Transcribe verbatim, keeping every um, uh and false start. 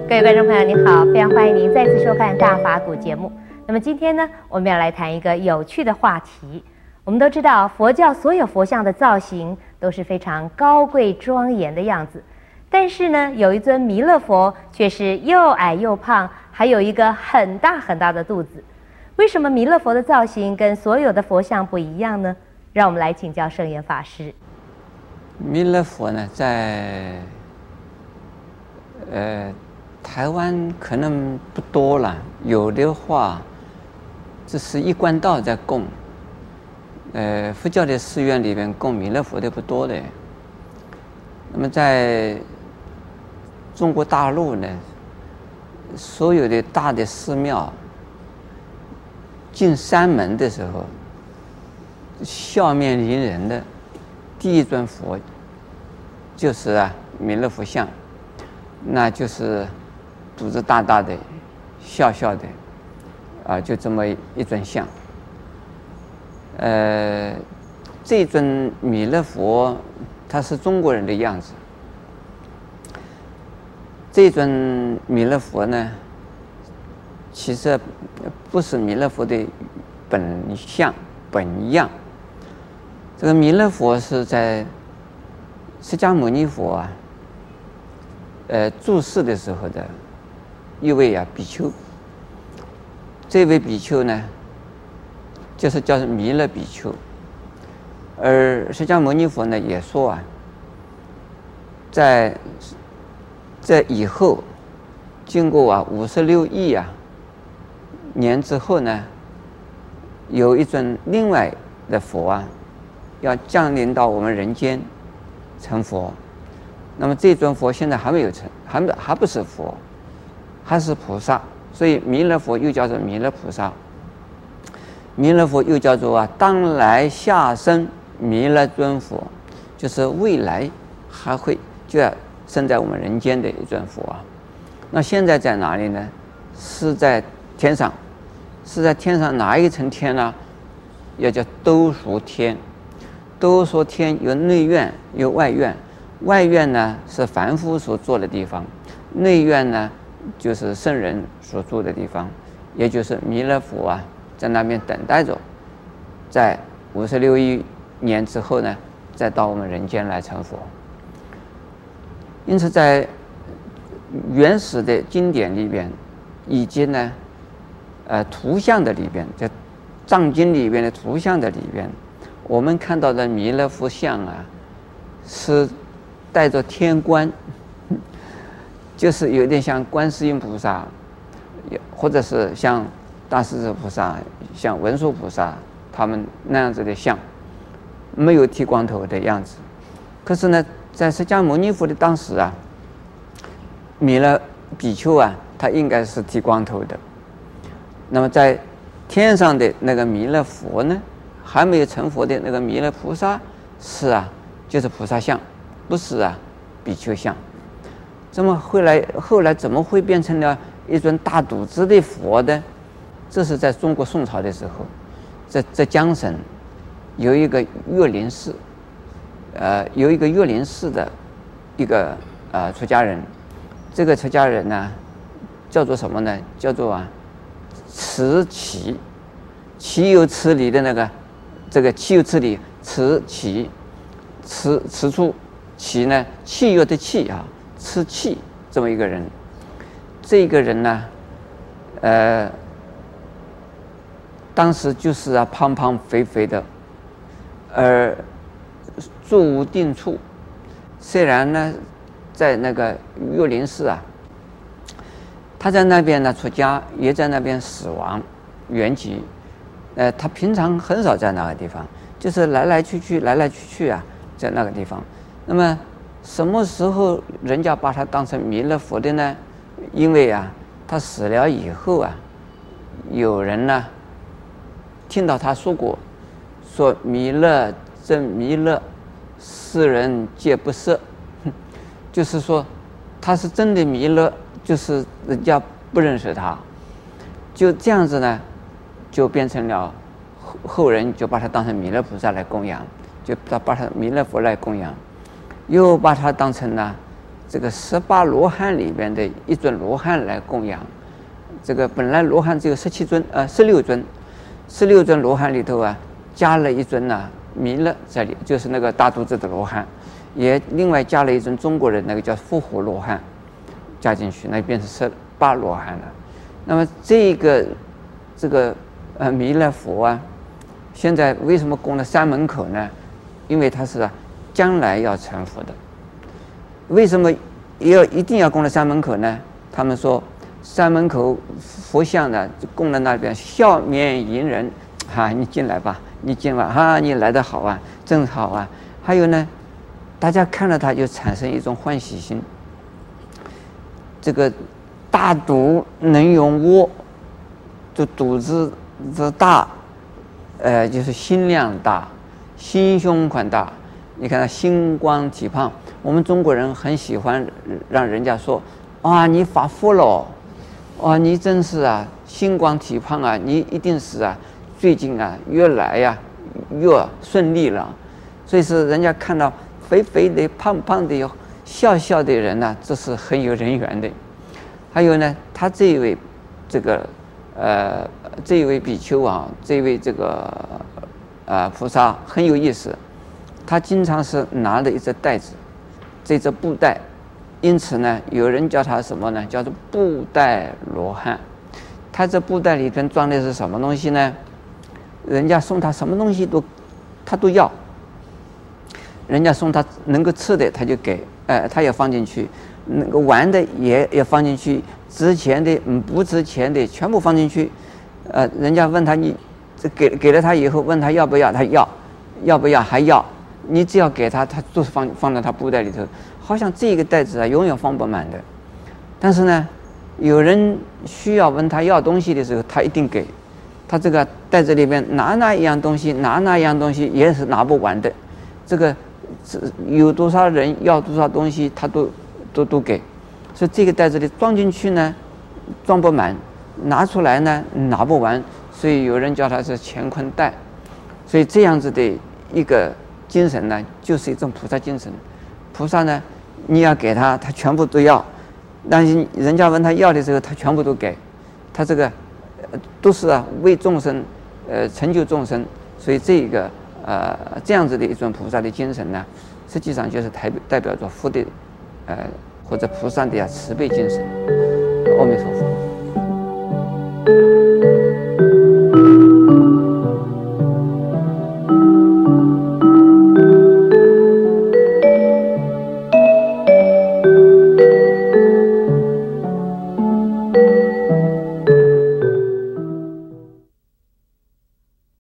各位观众朋友，您好，非常欢迎您再次收看《大法古》节目。那么今天呢，我们要来谈一个有趣的话题。我们都知道，佛教所有佛像的造型都是非常高贵庄严的样子，但是呢，有一尊弥勒佛却是又矮又胖，还有一个很大很大的肚子。为什么弥勒佛的造型跟所有的佛像不一样呢？让我们来请教圣严法师。 弥勒佛呢，在呃台湾可能不多了，有的话，这是一贯道在供。呃，佛教的寺院里边供弥勒佛的不多的。那么在中国大陆呢，所有的大的寺庙进山门的时候，笑面迎人的第一尊佛就是啊弥勒佛像，那就是肚子大大的，笑笑的，啊，就这么一尊像。呃，这尊弥勒佛，他是中国人的样子。这尊弥勒佛呢，其实不是弥勒佛的本相本样。这个弥勒佛是在释迦牟尼佛啊，呃，住世的时候的一位啊比丘。这位比丘呢，就是叫弥勒比丘。而释迦牟尼佛呢也说啊，在在以后，经过啊五十六亿啊年之后呢，有一尊另外的佛啊，要降临到我们人间成佛。那么这尊佛现在还没有成，还没还不是佛，还是菩萨，所以弥勒佛又叫做弥勒菩萨。弥勒佛又叫做啊当来下生弥勒尊佛，就是未来还会就要生在我们人间的一尊佛啊。那现在在哪里呢？是在天上，是在天上哪一层天呢？也叫兜率天。都说天有内院有外院，外院呢是凡夫所住的地方，内院呢就是圣人所住的地方，也就是弥勒佛啊在那边等待着，在五十六亿年之后呢，再到我们人间来成佛。因此在原始的经典里边，以及呢呃图像的里边，在藏经里边的图像的里边，我们看到的弥勒佛像啊，是带着天冠，就是有点像观世音菩萨，或者是像大势至菩萨、像文殊菩萨他们那样子的像，没有剃光头的样子。可是呢，在释迦牟尼佛的当时啊，弥勒比丘啊，他应该是剃光头的。那么在天上的那个弥勒佛呢，还没有成佛的那个弥勒菩萨是啊，就是菩萨像，不是啊比丘像。这么后来后来怎么会变成了一尊大肚子的佛呢？这是在中国宋朝的时候，在在江省有一个岳林寺，呃，有一个岳林寺的一个呃出家人，这个出家人呢叫做什么呢？叫做啊慈禧，岂有此理的那个。这个岂有此理，慈禧，慈慈处禧呢，契约的契啊，吃气这么一个人。这个人呢，呃，当时就是啊胖胖肥肥的，而住无定处。虽然呢，在那个岳林寺啊，他在那边呢出家，也在那边死亡圆寂。呃，他平常很少在那个地方，就是来来去去，来来去去啊，在那个地方。那么什么时候人家把他当成弥勒佛的呢？因为啊，他死了以后啊，有人呢听到他说过，说弥勒真弥勒，世人皆不赦，就是说他是真的弥勒，就是人家不认识他，就这样子呢。就变成了后人就把他当成弥勒菩萨来供养，就把把他弥勒佛来供养，又把他当成了这个十八罗汉里边的一尊罗汉来供养。这个本来罗汉只有十七尊，呃，十六尊，十六尊罗汉里头啊，加了一尊呢、啊、弥勒这里，就是那个大肚子的罗汉，也另外加了一尊中国人那个叫复活罗汉，加进去，那变成十八罗汉了。那么这个这个呃弥勒佛啊，现在为什么供了三门口呢？因为他是啊将来要成佛的。为什么要一定要供了三门口呢？他们说三门口佛像呢，供了那边笑面迎人，哈、啊，你进来吧，你进来哈、啊，你来得好啊，正好啊。还有呢，大家看了他就产生一种欢喜心。这个大肚能用窝，就肚子的大，呃，就是心量大，心胸宽大。你看他星光体胖，我们中国人很喜欢让人家说，啊，你发福了，哇，你真是啊，星光体胖啊，你一定是啊，最近啊越来呀、啊、越顺利了。所以是人家看到肥肥的、胖胖的、笑笑的人呢、啊，这是很有人缘的。还有呢，他这一位这个呃这一位比丘啊，这一位这个呃菩萨很有意思，他经常是拿着一只袋子，这只布袋，因此呢，有人叫他什么呢？叫做布袋罗汉。他这布袋里边装的是什么东西呢？人家送他什么东西都他都要，人家送他能够吃的他就给，呃，他也放进去。那个玩的也也放进去，值钱的嗯不值钱的全部放进去，呃，人家问他你这给给了他以后，问他要不要，他要，要不要还要，你只要给他，他都是放放在他布袋里头，好像这个袋子啊永远放不满的。但是呢，有人需要问他要东西的时候，他一定给，他这个袋子里边拿那一样东西，拿那一样东西也是拿不完的，这个有多少人要多少东西，他都。都都给，所以这个袋子里装进去呢，装不满；拿出来呢，拿不完。所以有人叫它是乾坤袋。所以这样子的一个精神呢，就是一种菩萨精神。菩萨呢，你要给他，他全部都要；但是人家问他要的时候，他全部都给。他这个、呃、都是啊，为众生，呃，成就众生。所以这个呃这样子的一种菩萨的精神呢，实际上就是代代表着佛的。呃，或者菩萨的呀慈悲精神，阿弥陀佛。